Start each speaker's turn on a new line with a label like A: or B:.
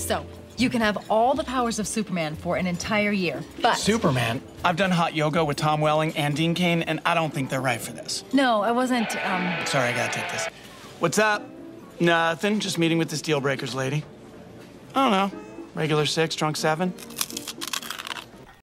A: So, you can have all the powers of Superman for an entire year, but...
B: Superman? I've done hot yoga with Tom Welling and Dean Cain, and I don't think they're right for this.
A: No, I wasn't,
B: Sorry, I gotta take this. What's up? Nothing, just meeting with this Dealbreakers lady. I don't know, regular 6, drunk 7.